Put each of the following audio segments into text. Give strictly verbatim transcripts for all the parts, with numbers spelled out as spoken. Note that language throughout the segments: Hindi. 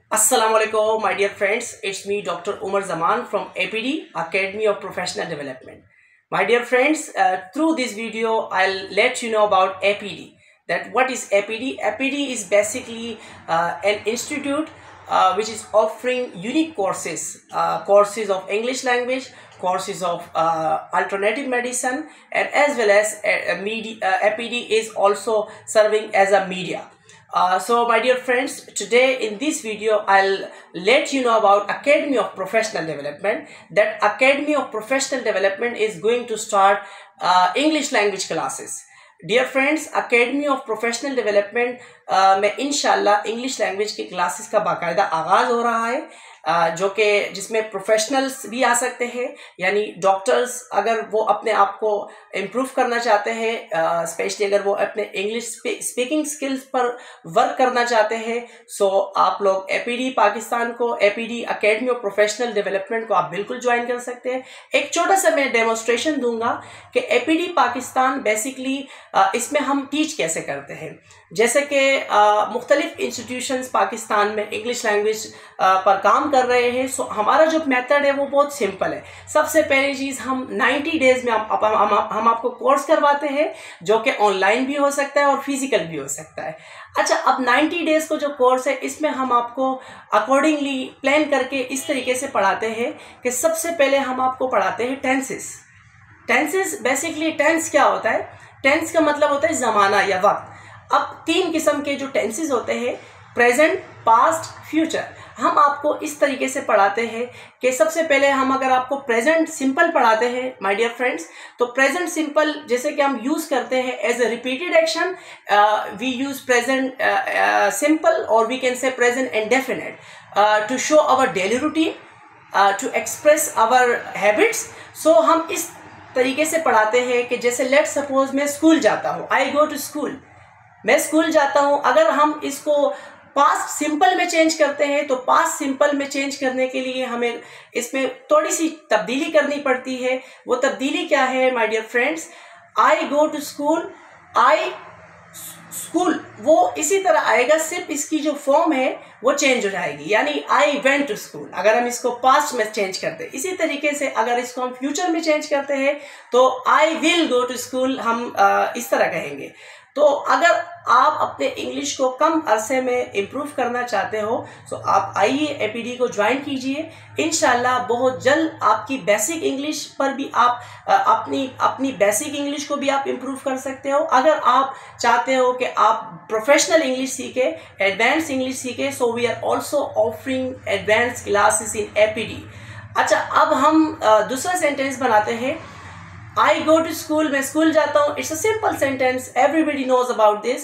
Assalamualaikum, my dear friends. It's me, Doctor Umar Zaman from A P D, Academy of Professional Development. My dear friends, uh, through this video, I'll let you know about A P D. That what is A P D? A P D is basically uh, an institute uh, which is offering unique courses, uh, courses of English language, courses of uh, alternative medicine, and as well as a, a media, uh, A P D is also serving as a media. Uh, so my dear friends, today in this video I'll let you know about Academy of Professional Development. That Academy of Professional Development is going to start uh, English language classes. Dear friends, Academy of Professional Development uh, में इंशाल्लाह इंग्लिश लैंग्वेज की क्लासेस का बाकायदा आगाज़ हो रहा है, Uh, जो कि जिसमें प्रोफेशनल्स भी आ सकते हैं, यानी डॉक्टर्स अगर वो अपने आप को इम्प्रूव करना चाहते हैं, स्पेशली uh, अगर वो अपने इंग्लिश स्पीकिंग स्किल्स पर वर्क करना चाहते हैं, सो आप लोग एपीडी पाकिस्तान को, APD academy of professional development को आप बिल्कुल ज्वाइन कर सकते हैं। एक छोटा सा मैं डेमोस्ट्रेशन दूंगा कि एपीडी पाकिस्तान बेसिकली uh, इसमें हम टीच कैसे करते हैं। जैसे कि uh, मुख्तलिफ इंस्टीट्यूशंस पाकिस्तान में इंग्लिश लैंग्वेज uh, पर काम कर रहे हैं। सो हमारा जो मेथड है वो बहुत सिंपल है। सबसे पहली चीज़, हम नब्बे डेज में हम, हम, हम, हम आपको कोर्स करवाते हैं, जो कि ऑनलाइन भी हो सकता है और फिजिकल भी हो सकता है। अच्छा, अब नब्बे डेज को जो कोर्स है इसमें हम आपको अकॉर्डिंगली प्लान करके इस तरीके से पढ़ाते हैं कि सबसे पहले हम आपको पढ़ाते हैं टेंसेस। टेंसेस बेसिकली, टेंस क्या होता है? टेंस का मतलब होता है ज़माना या वक्त। अब तीन किस्म के जो टेंसेस होते हैं, प्रेजेंट, पास्ट, फ्यूचर, हम आपको इस तरीके से पढ़ाते हैं कि सबसे पहले हम अगर आपको प्रेजेंट सिंपल पढ़ाते हैं माय डियर फ्रेंड्स, तो प्रेजेंट सिंपल जैसे कि हम यूज़ करते हैं as a repeated action, we use present simple और we can say present indefinite to show our daily routine, to express our habits. So हम इस तरीके से पढ़ाते हैं कि जैसे लेट सपोज मैं स्कूल जाता हूँ, आई गो टू स्कूल, मैं स्कूल जाता हूँ। अगर हम इसको पास्ट सिंपल में चेंज करते हैं तो पास्ट सिंपल में चेंज करने के लिए हमें इसमें थोड़ी सी तब्दीली करनी पड़ती है। वो तब्दीली क्या है my dear friends? I go to school, I school, वो इसी तरह आएगा, सिर्फ इसकी जो फॉर्म है वो चेंज हो जाएगी, यानी आई वेंट टू स्कूल अगर हम इसको पास्ट में चेंज करते हैं। इसी तरीके से अगर इसको हम फ्यूचर में चेंज करते हैं तो I will go to school हम आ, इस तरह कहेंगे। तो अगर आप अपने इंग्लिश को कम अरसे में इम्प्रूव करना चाहते हो तो आप आइए एपीडी को ज्वाइन कीजिए। इंशाल्लाह बहुत जल्द आपकी बेसिक इंग्लिश पर भी आप अपनी अपनी बेसिक इंग्लिश को भी आप इम्प्रूव कर सकते हो। अगर आप चाहते हो कि आप प्रोफेशनल इंग्लिश सीखे, एडवांस इंग्लिश सीखे, so we are also offering advance classes in APD. अच्छा, अब हम दूसरा सेंटेंस बनाते हैं। आई गो टू स्कूल, मैं स्कूल जाता हूँ, it's a simple sentence, everybody knows about this.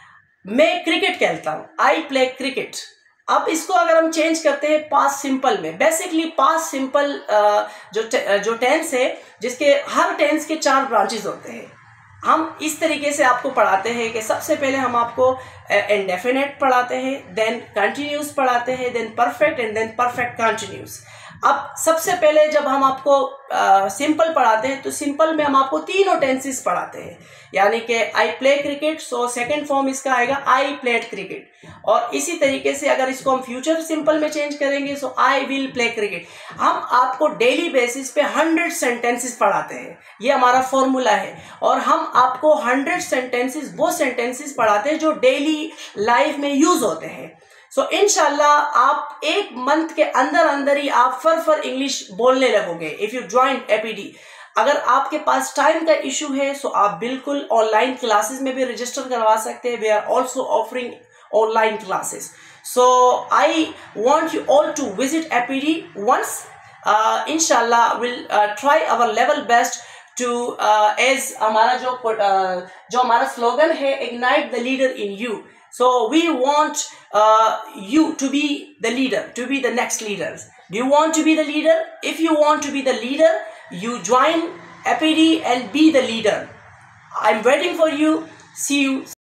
मैं क्रिकेट खेलता हूँ, आई प्ले क्रिकेट। अब इसको अगर हम चेंज करते हैं पास्ट सिंपल में, बेसिकली पास्ट सिंपल जो जो टेंस है, जिसके हर टेंस के चार ब्रांचेस होते हैं, हम इस तरीके से आपको पढ़ाते हैं कि सबसे पहले हम आपको इंडेफिनिट पढ़ाते हैं, देन कंटिन्यूस पढ़ाते हैं, then perfect and then perfect continuous. अब सबसे पहले जब हम आपको सिंपल पढ़ाते हैं तो सिंपल में हम आपको तीनों टेंसेस पढ़ाते हैं, यानी कि I play cricket, so second form इसका आएगा आई प्लेड क्रिकेट। और इसी तरीके से अगर इसको हम फ्यूचर सिंपल में चेंज करेंगे so I will play cricket. हम आपको डेली बेसिस पे हंड्रेड सेंटेंसेस पढ़ाते हैं, ये हमारा फॉर्मूला है। और हम आपको हंड्रेड सेंटेंसेस वो सेंटेंसेस पढ़ाते हैं जो डेली लाइफ में यूज होते हैं। सो so, इंशाल्लाह आप एक मंथ के अंदर अंदर ही आप फर फर इंग्लिश बोलने लगोगे इफ़ यू ज्वाइन एपीडी। अगर आपके पास टाइम का इशू है सो आप बिल्कुल ऑनलाइन क्लासेस में भी रजिस्टर करवा सकते हैं। We are also offering online classes. So I want you all to visit APD once. इंशाल्लाह will try our level best to as हमारा जो uh, जो हमारा स्लोगन है, ignite the leader in you. So we want uh, you to be the leader, to be the next leaders. Do you want to be the leader? If you want to be the leader, you join A P D and be the leader. I'm waiting for you. See you.